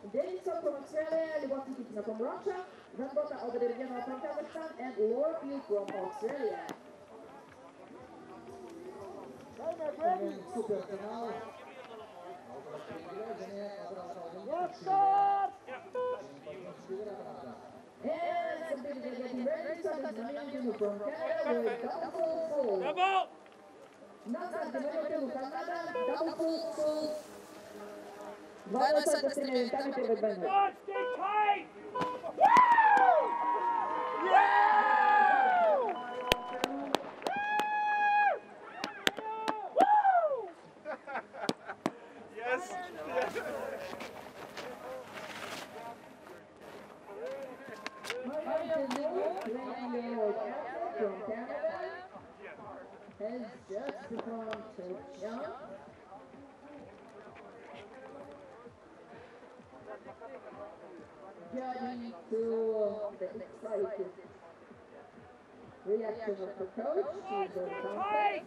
Davidson from Australia, Liberty from Russia, Zambota Obedergena from Kazakhstan, and Lorfield from Australia. Super финал. And somebody getting ready to start is Marion Thénault from Canada with double full. Назад, Marion Thénault, Canada, double full. 23 минутами перед войной. Yes. Marion Thénault, playing from Canada, has just performed to jump. Judging to the excited reaction of the coach, he's on contact.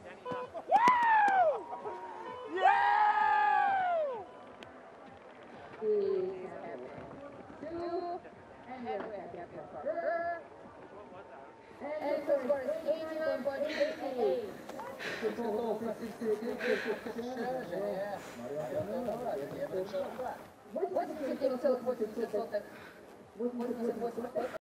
And the score is 89.88. What's the